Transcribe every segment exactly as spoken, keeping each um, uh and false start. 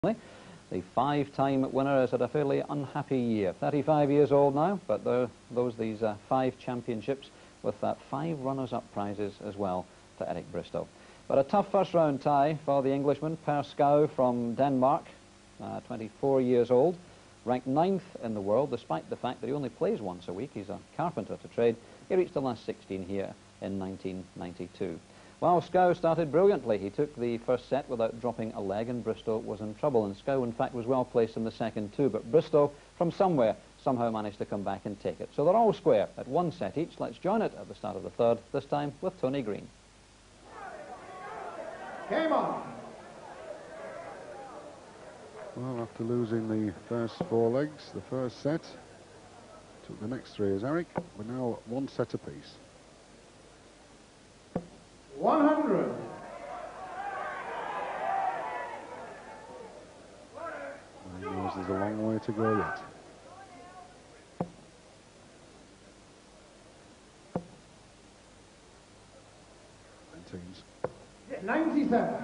The five-time winner has had a fairly unhappy year. thirty-five years old now, but there those these uh, five championships with uh, five runners-up prizes as well to Erik Bristow. But a tough first-round tie for the Englishman, Per Skau from Denmark, uh, twenty-four years old, ranked ninth in the world, despite the fact that he only plays once a week. He's a carpenter to trade. He reached the last sixteen here in nineteen ninety-two. Well, Skau started brilliantly. He took the first set without dropping a leg, and Bristow was in trouble. And Skau, in fact, was well placed in the second too. But Bristow, from somewhere, somehow managed to come back and take it. So they're all square at one set each. Let's join it at the start of the third, this time with Tony Green. Game on. Well, after losing the first four legs, the first set, took the next three as Erik. We're now one set apiece. one hundred. He knows there's a long way to go yet. Nineteens. ninety-seven.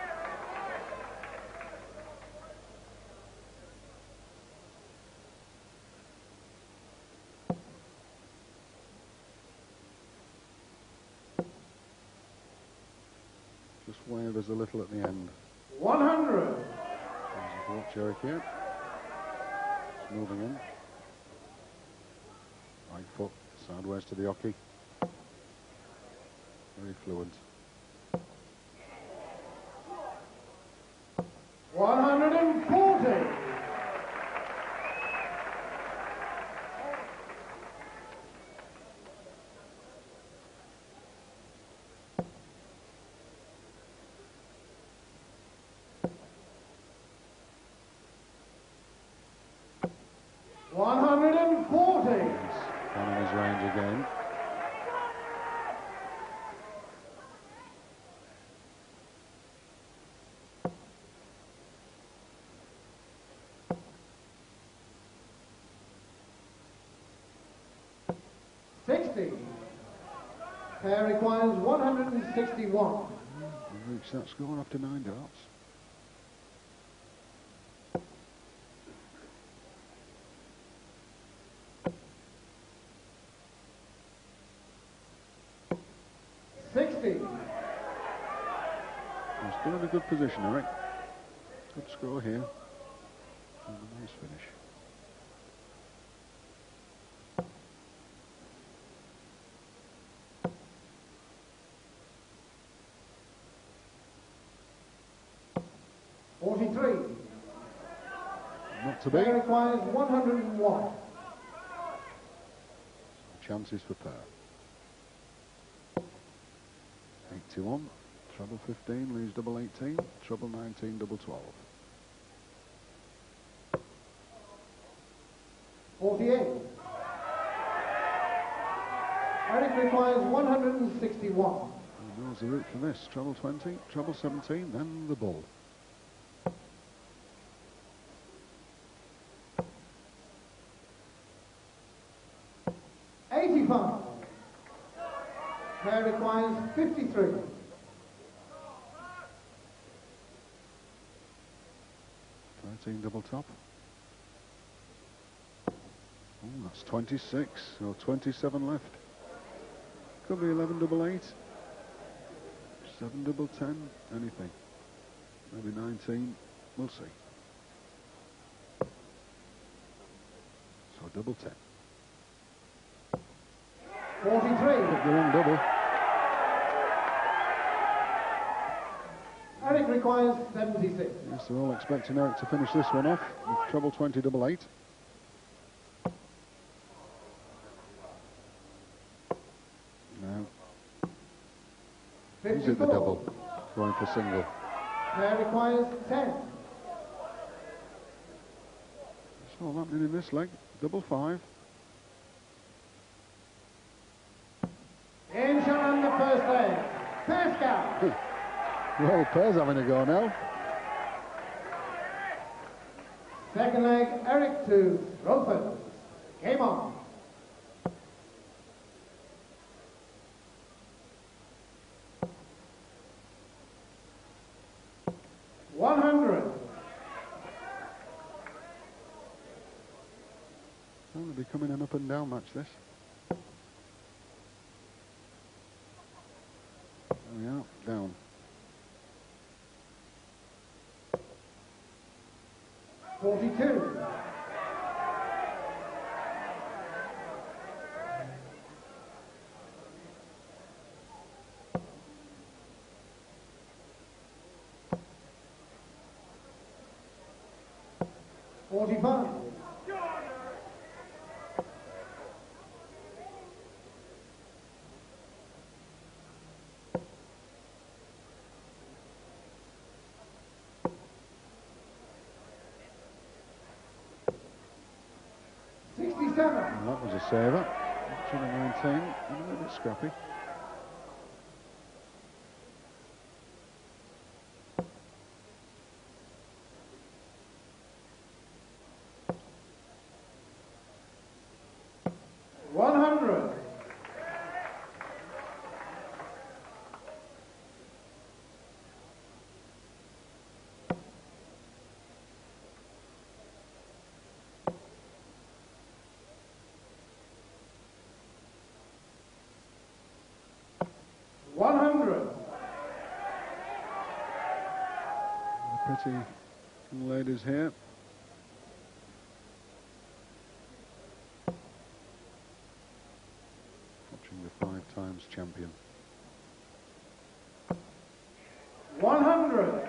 Just wavers a little at the end. one hundred. There's a watch Erik here. It's moving in. Right foot sideways to the hockey. Very fluent. one hundred forty. one hundred forty. He's down in his range again. sixty. Pair requires one hundred sixty-one. We've reached that score after nine darts. sixty. He's still in a good position, Erik. Good score here. And a nice finish. forty-three. Not to be. Pair requires one hundred one. Chances for Per. eighty-one, treble fifteen, leaves double eighteen, treble nineteen, double twelve. forty-eight. Erik requires one hundred sixty-one. He knows the route for this. Treble twenty, treble seventeen, then the bull. eighty-five. Pair requires fifty-three. thirteen double top. Oh, that's twenty-six, or twenty-seven left. Could be eleven double eight. seven double ten, anything. Maybe nineteen, we'll see. So double ten. forty-three. Hit the wrong double. Erik requires seventy-six. Yes, they're all expecting Erik to finish this one off with treble twenty double eight. Now, he's hit the double, going for single. Pair requires ten. It's all happening in this leg. Double five. In shot on the first leg. Per Skau. Well, Per's having a go now. Second leg, Erik to Rotherford. Game on. one hundred. becoming an up and down match, this. There we are, down. forty-two. forty-five. sixty-seven. And that was a saver. Trying to maintain, and a little bit scrappy. one hundred. one hundred. The pretty ladies here. Watching the five times champion. one hundred.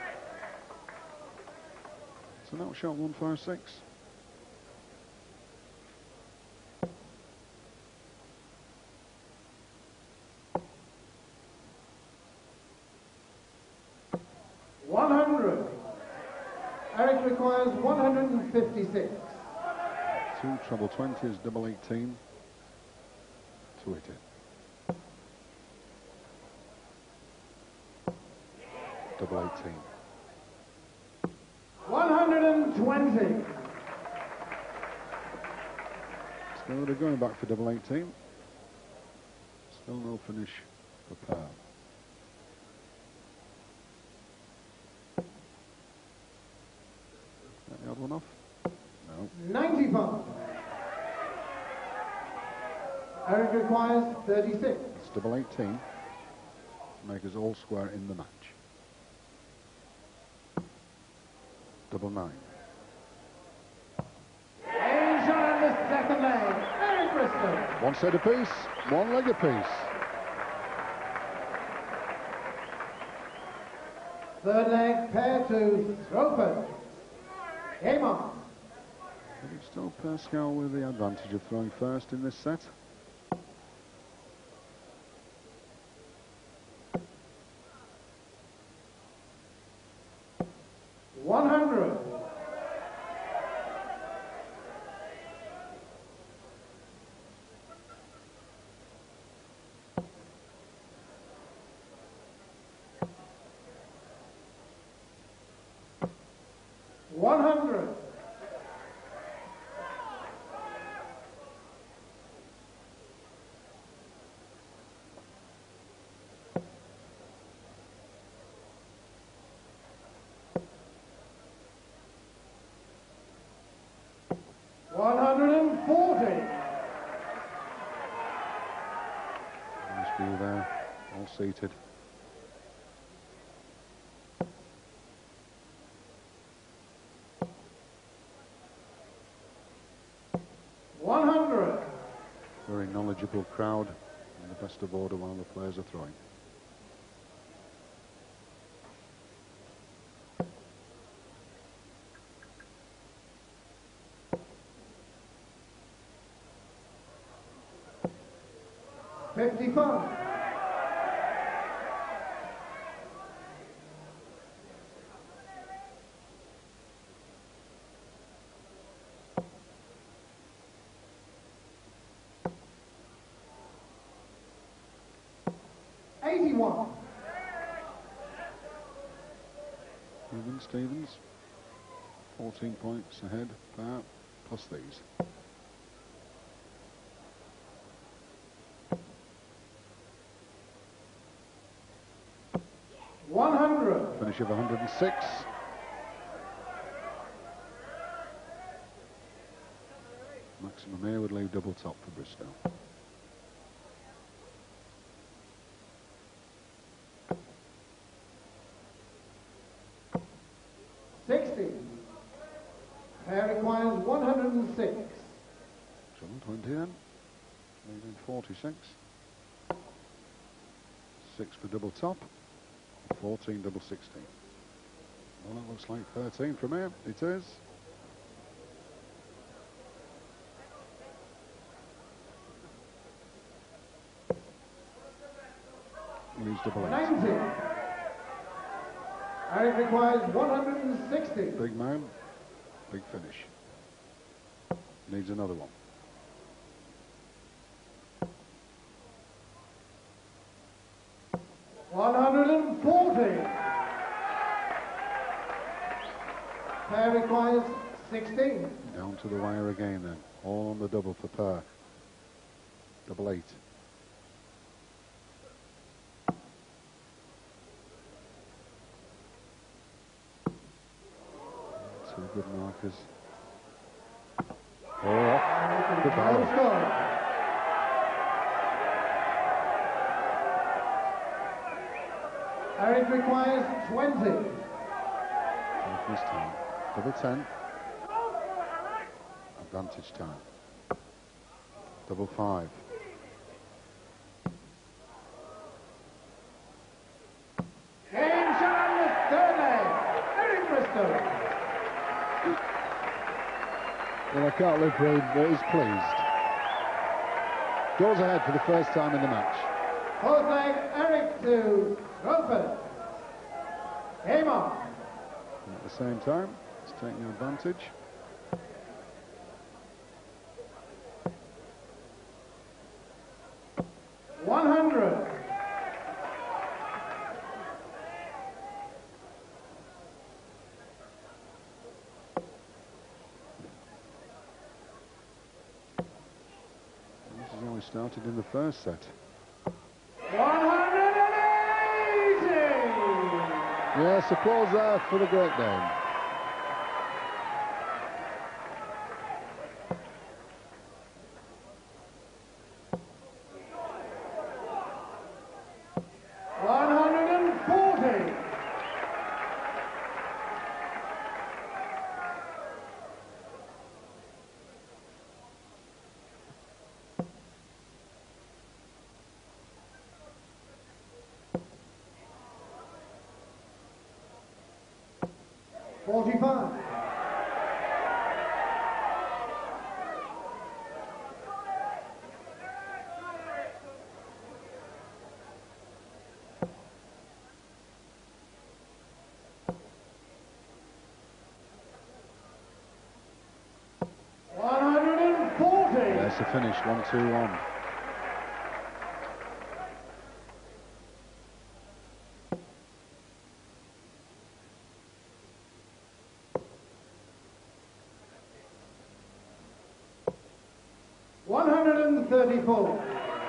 So that was shot one five six. one hundred. Eric requires one hundred fifty-six. Two treble twenties, double eighteen. To hit it. Double eighteen. one hundred twenty. Still they're going back for double eighteen. Still no finish for par. That the odd one off? No. ninety-five. Eric requires thirty-six. It's double eighteen. Make us all square in the match. Double nine. Asia on the second leg. Eric Bristol. One set apiece, one leg apiece. Third leg, pair to Throwford. Game on. But it's still Pascal with the advantage of throwing first in this set. one hundred. one hundred. one hundred forty. Nice view there, all seated. one hundred. Very knowledgeable crowd, and the best of order while the players are throwing. fifty-five. eighty-one. Even Stevens, fourteen points ahead, par, plus these. one hundred. Finish of one hundred six. Match Maximum here would leave double top for Bristow. sixty. Pair requires one hundred and six. Treble twenty then. Leaving forty-six. Six for double top. fourteen double sixteen. Well, that looks like thirteen from here. It is. Leaves double eight. ninety. Eric requires one hundred and sixty. Big man. Big finish. Needs another one. one hundred and forty. Pair requires sixteen. Down to the wire again then. All on the double for par. Double eight. Two good markers. Oh, off the No barrel. score. Eric requires twenty. Off this time. Double ten. Advantage time. Double five. Game shot on the third leg. Eric Bristow. Well, I can't live for him, but he's pleased. Goes ahead for the first time in the match. Fourth leg, Eric to Roper. Game on. And at the same time, it's taking advantage. one hundred. This has only started in the first set. one hundred eighty. Yes, applause there for the Great Dane. one hundred forty. forty-five. one hundred forty. There's the finish, one two one. one hundred thirty-four.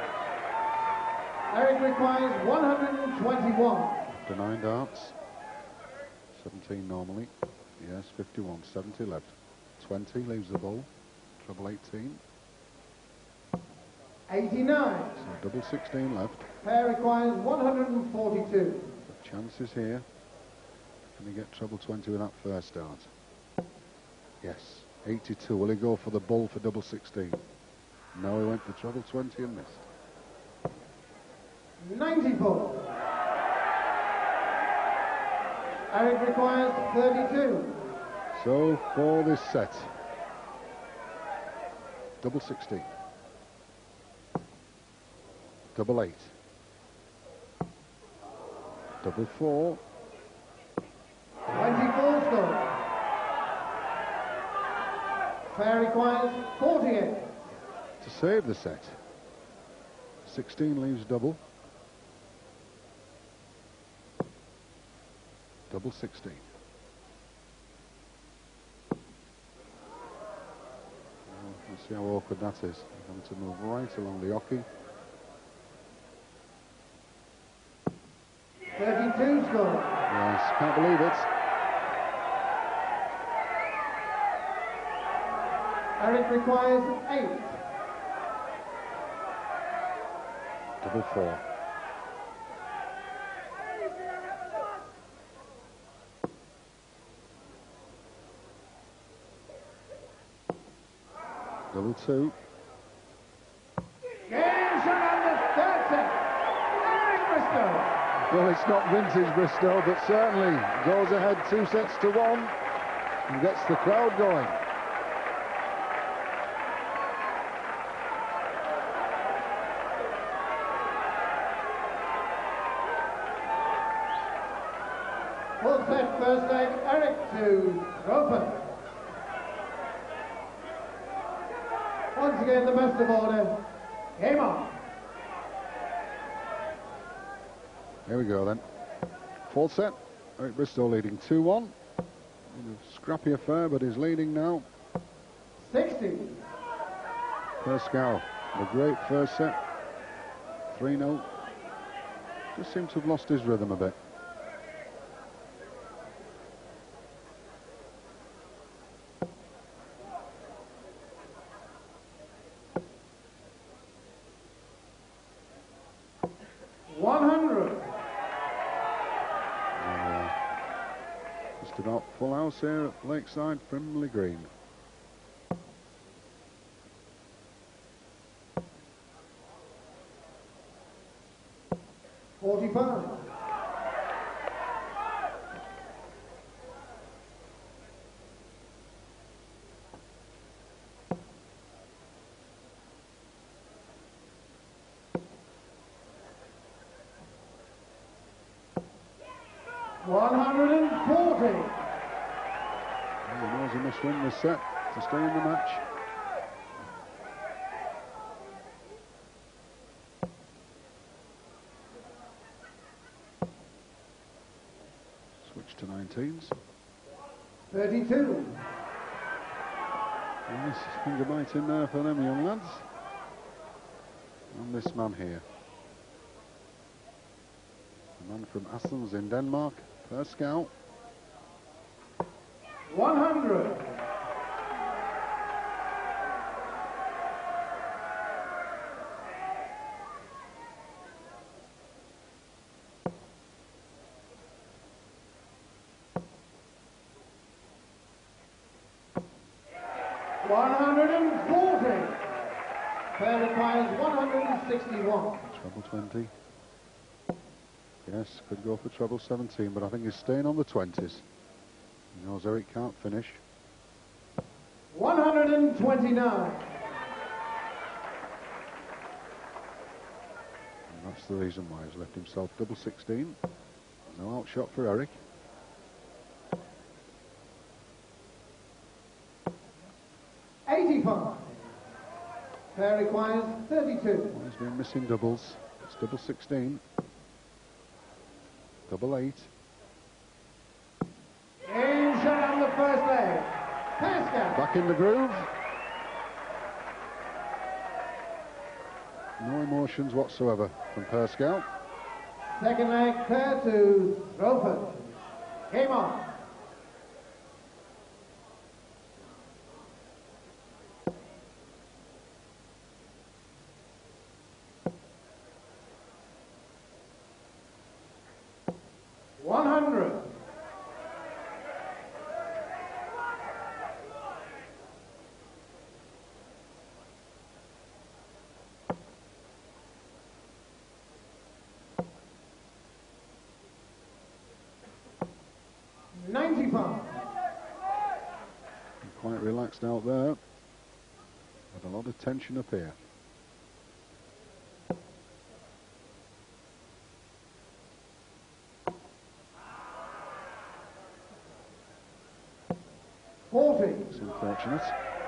Eric requires one hundred twenty-one. After nine darts. seventeen normally. Yes, fifty-one, seventy left. twenty leaves the ball. Treble eighteen. eighty-nine. So double sixteen left. Pair requires one hundred forty-two. The chances here. Can he get treble twenty with that first dart? Yes, eighty-two. Will he go for the bull for double sixteen? No, he went for treble twenty and missed. ninety-four. Eric requires thirty-two. So for this set, double sixteen, double eight, double four, twenty-four score. Pair requires forty-eight. to save the set. sixteen leaves double. Double sixteen. Well, let's see how awkward that is. Having to move right along the hockey. thirty-two score. Yes, can't believe it. Eric requires eight. Double four. Double two. Game shot on the third set. Eric Bristow. Well, it's not vintage Bristow, but certainly goes ahead two sets to one and gets the crowd going. Full set first leg, Eric to Roper. Once again, the best of order. Game on. Here we go then. Full set. Eric Bristow leading two one. A scrappy affair, but he's leading now. sixty. Pascal, a great first set. three nil. Just seems to have lost his rhythm a bit. one hundred. Uh, just about full house here at Lakeside, Frimley Green. forty-five. one hundred forty. He knows he must win this set to stay in the match. Switch to nineteens. thirty-two. Nice finger bite in there for them young lads. And this man here. The man from Assens in Denmark, Pascal. one hundred. one hundred forty. Pair requires one hundred sixty-one. Treble twenty. Yes, could go for treble seventeen, but I think he's staying on the twenties. He knows Eric can't finish. one hundred twenty-nine. And that's the reason why he's left himself double sixteen. No outshot for Eric. eighty-five. Pair requires thirty-two. Well, he's been missing doubles. It's double sixteen. Double eight. Game shot on the first leg. Pascal. Back in the groove. No emotions whatsoever from Pascal. Second leg, pair to Roper. Game on. one hundred. ninety-five. Quite relaxed out there. With a lot of tension up here. forty. It's unfortunate.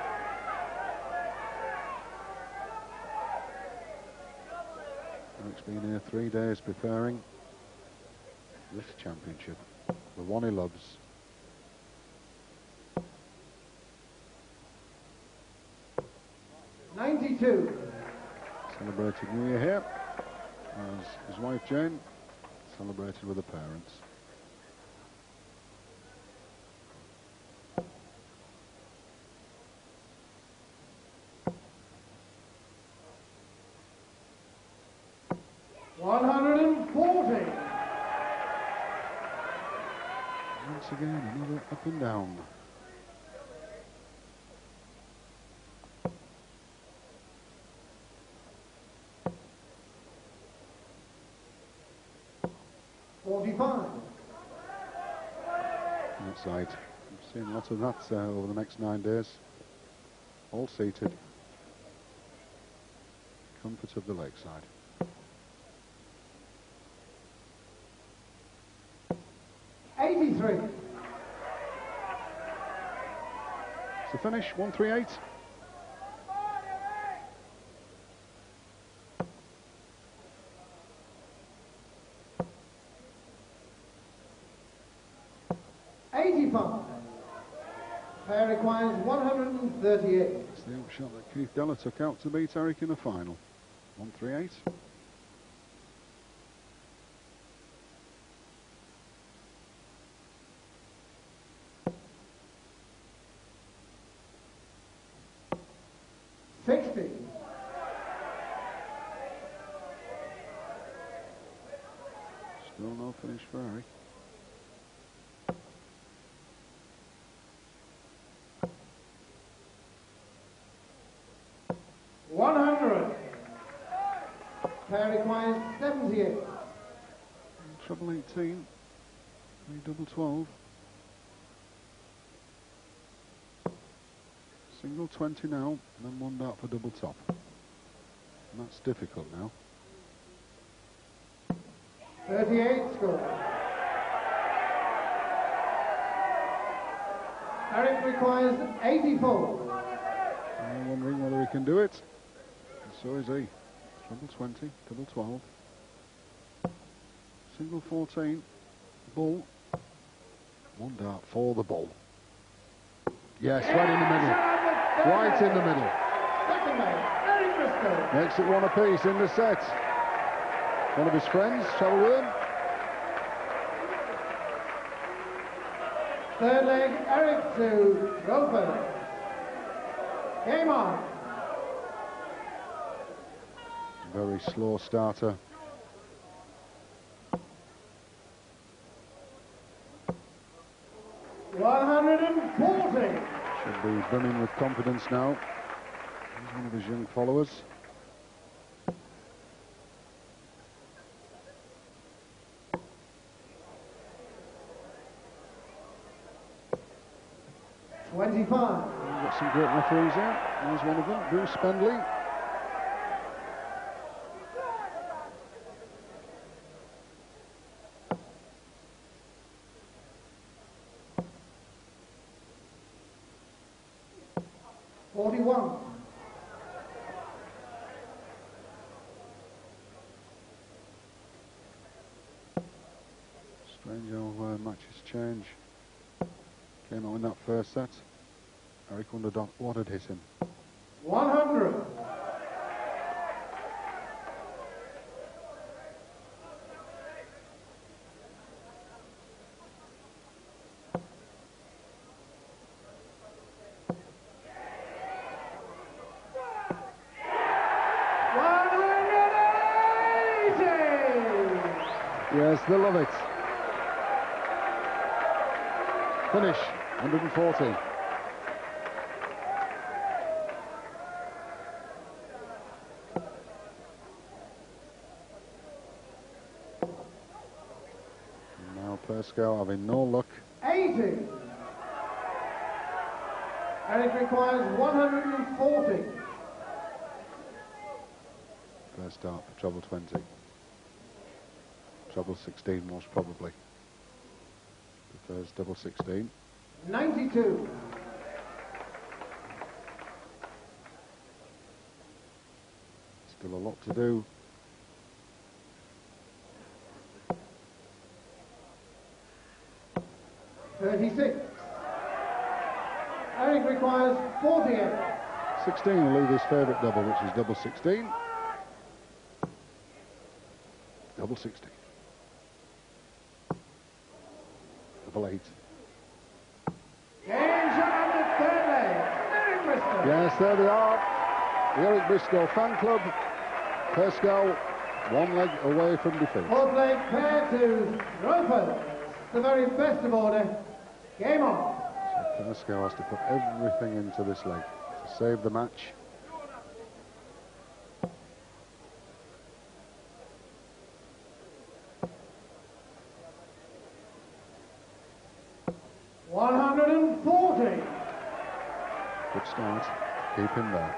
Eric's been here three days preparing this championship. The one he loves. ninety-two. Celebrated New Year here. As his wife Jane celebrated with her parents. one hundred forty. Once again, another up and down. forty-five. Outside. We've seen lots of that uh, over the next nine days. All seated. Comfort of the lakeside. eighty-three. It's the finish, one three eight. eighty-five. Pair requires one hundred thirty-eight. It's the upshot that Keith Della took out to beat Eric in the final. one three eight. sixty. Still no finish for Eric. one hundred. Pair requires seventy-eight. Treble eighteen. Three double twelve. Single twenty now, and then one dart for double top. And that's difficult now. thirty-eight score. Eric requires eighty-four. I'm wondering whether he can do it. And so is he. Treble twenty, double twelve. Single fourteen. Bull. One dart for the bull. Yes, right in the middle. Right in the middle. Second mate, Eric Briscoe. Makes it one apiece in the set. One of his friends, travel with him. Third leg, Eric to Roper. Game on. Very slow starter. one hundred forty. Should be brimming with confidence now. He's one of his young followers. twenty-five. We've got some great referees here. There's one of them, Bruce Spendley. forty-one. Strange how uh, matches change. Came out in that first set. Eric wondered what had hit him. one hundred. Yes, they love it. Finish, one hundred forty. And now Perskow having no luck. eighty. Eric requires one hundred forty. First start for treble twenty. Treble sixteen most probably. Prefers double sixteen. ninety-two. Still a lot to do. thirty-six. Eric requires forty-eight. sixteen will leave his favourite double, which is double sixteen. Double sixteen. Double eight. Game shot on the third leg. Eric Briscoe. Yes, there they are. The Eric Briscoe fan club. Perskow one leg away from defeat. Fourth leg pair to Roper. The very best of order. Game on. So Perscow has to put everything into this leg to save the match. one hundred forty. Good start. Keep him there.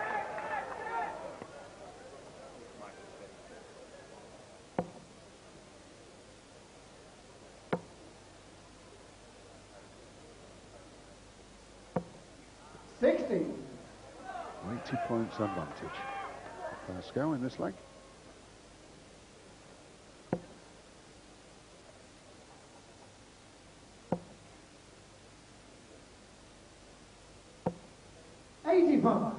sixty. eighty points advantage. Perscow in this leg. eighty-five.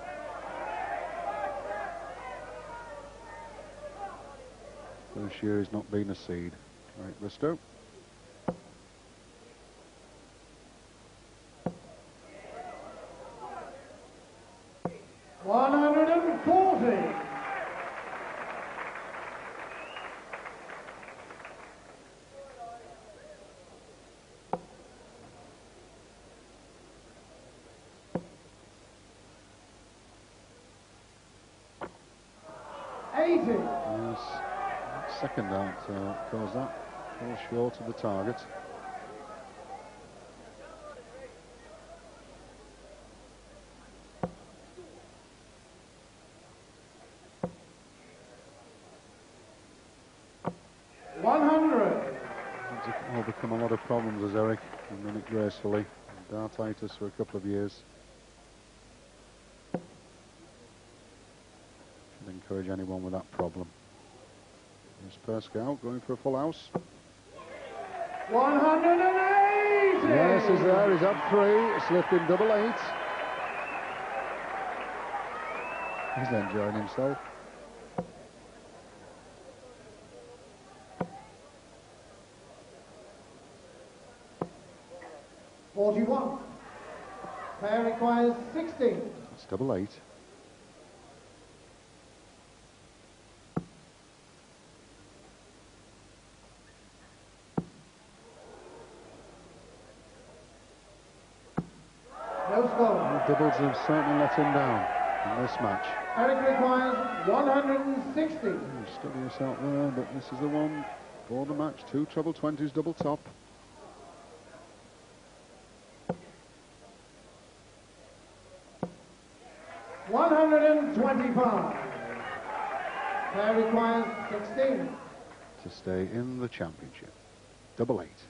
First year he's not been a seed. Right, Bristow. one hundred forty. eighty. Yes, second out uh, goes that. Fall short of the target. one hundred. Had to overcome a lot of problems as Eric and done it gracefully. Dartitis for a couple of years. Should encourage anyone with that problem. Here's Perscow going for a full house. one hundred eighty. Yes, he's there. He's up three. Slipped in double eight. He's enjoying himself. forty-one. Pair requires sixteen. It's double eight. No score. The doubles have certainly let him down in this match. Eric requires one hundred sixty. You study us out there, but this is the one for the match. Two treble twenties, double top. one hundred twenty-five. Pair requires sixteen. To stay in the championship. Double eight.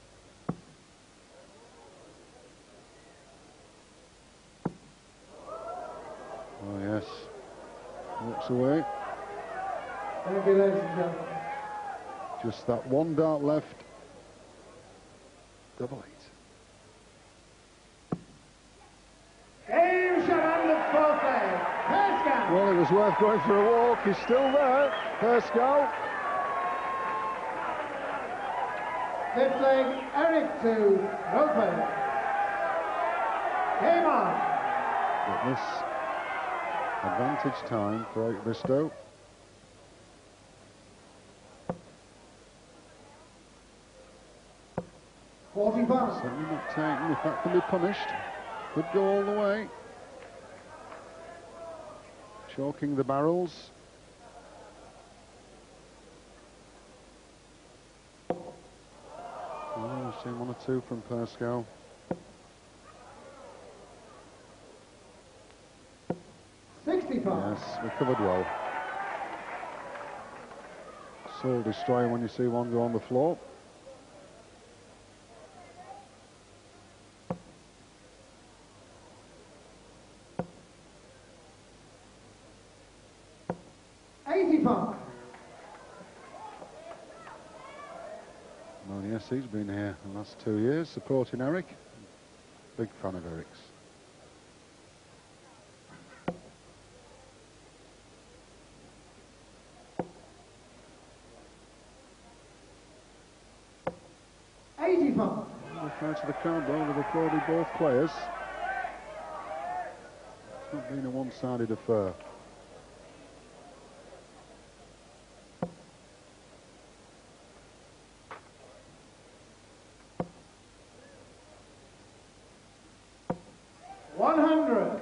Oh yes. Walks away. Thank you, ladies and gentlemen. Just that one dart left. Double eight. Game shot on the fourth leg. Perscow. Well, it was worth going for a walk. He's still there. Perscow. Fifth leg, Eric to Roper. Game on. But this advantage time for Eric Bristow. forty-five. Certainly not taken. If that can be punished, could go all the way. Choking the barrels. Oh, I've seen one or two from Perscow. sixty-five. Yes, recovered well. Soul destroying when you see one go on the floor. eighty-five. Well, yes, he's been here the last two years supporting Eric. Big fan of Eric's. eighty-five. Refer to the crowd though, they've applauded both players. It's not been a one-sided affair. one hundred.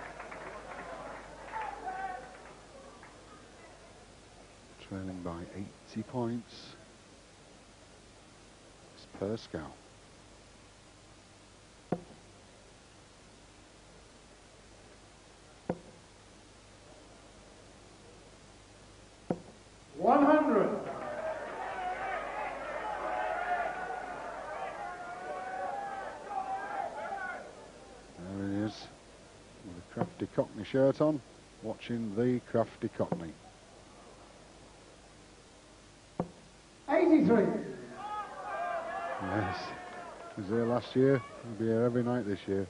Trailing by eighty points. It's Perskow. one hundred. There he is, with a Crafty Cockney shirt on, watching the Crafty Cockney. eighty-three. Yes, he was here last year, he'll be here every night this year.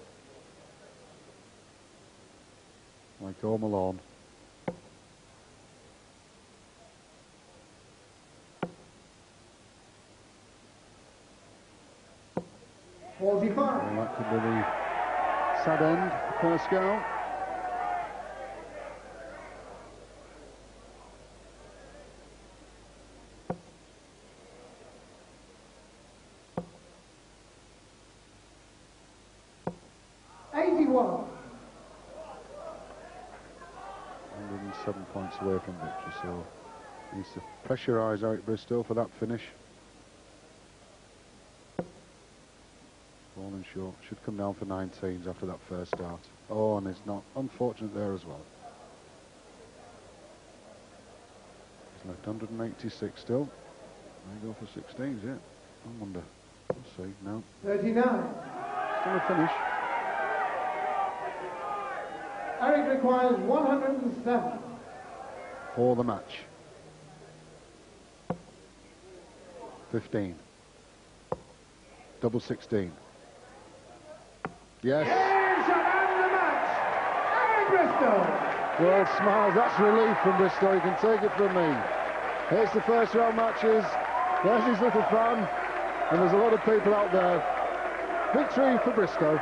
Like Home Alone. forty-five. Well, that could be the sad end for Perskow. eighty-one. one hundred seven points away from victory, so needs to pressurise Eric Bristow for that finish. Falling short, should come down for nineteens after that first start. Oh, and it's not unfortunate there as well. He's left one hundred eighty-six still. May go for sixteens, yeah. I wonder. We'll see. No. thirty-nine. Still a finish. Eric requires one hundred seven. For the match. fifteen. Double sixteen. Yes. Yes, and the match. Eric Bristow. World smiles. That's relief from Bristow. You can take it from me. Here's the first round matches. There's his little fan. And there's a lot of people out there. Victory for Bristow.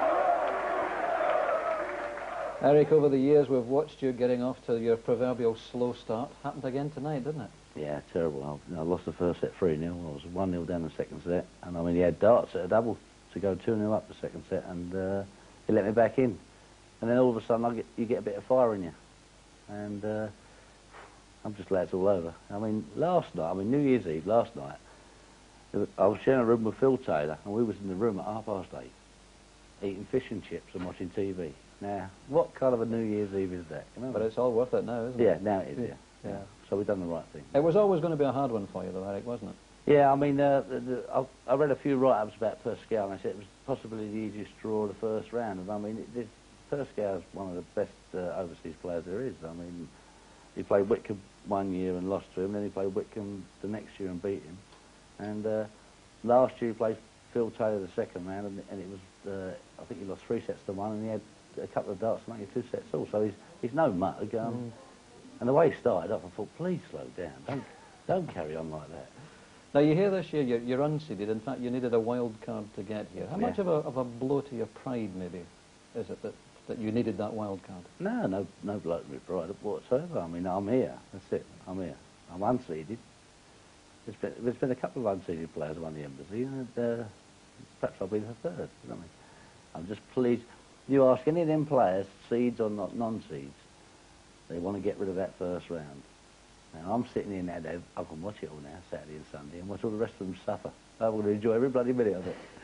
Eric, over the years we've watched you getting off to your proverbial slow start. Happened again tonight, didn't it? Yeah, terrible. I, I lost the first set three nil. I was one nil down the second set. And I mean, he had darts at a double to go two nil up the second set, and uh, he let me back in. And then all of a sudden, I get, you get a bit of fire in you. And uh, I'm just glad it's all over. I mean, last night, I mean, New Year's Eve, last night, I was sharing a room with Phil Taylor, and we was in the room at half past eight, eating fish and chips and watching T V. Now, what kind of a New Year's Eve is that? You know? But it's all worth it now, isn't Yeah, it? now it is, yeah. Yeah. yeah. So we've done the right thing. It was always going to be a hard one for you, though, Eric, wasn't it? Yeah, I mean, uh, the, the, I, I read a few write-ups about Perskow, and I said it was possibly the easiest draw of the first round. And I mean, it, it, Perskow's one of the best uh, overseas players there is. I mean, he played Whitcomb one year and lost to him, then he played Whitcomb the next year and beat him. And uh, last year he played Phil Taylor the second round, and, and it was, uh, I think he lost three sets to one, and he had a couple of darts and only two sets all. So he's, he's no mug. Um, mm. And the way he started off, I thought, please slow down. Don't, don't carry on like that. Now, you hear this year, you're, you're unseeded. In fact, you needed a wild card to get here. How Yeah. much of a, of a blow to your pride, maybe, is it that, that you needed that wild card? No, no, no blow to my pride whatsoever. I mean, I'm here. That's it. I'm here. I'm unseeded. There's been, there's been a couple of unseeded players who won the embassy, and uh, perhaps I'll be the third. I mean, I'm just pleased. You ask any of them players, seeds or not non-seeds, they want to get rid of that first round. Now, I'm sitting here now, Dave, I can watch it all now, Saturday and Sunday, and watch all the rest of them suffer. I'm going to enjoy every bloody minute of it.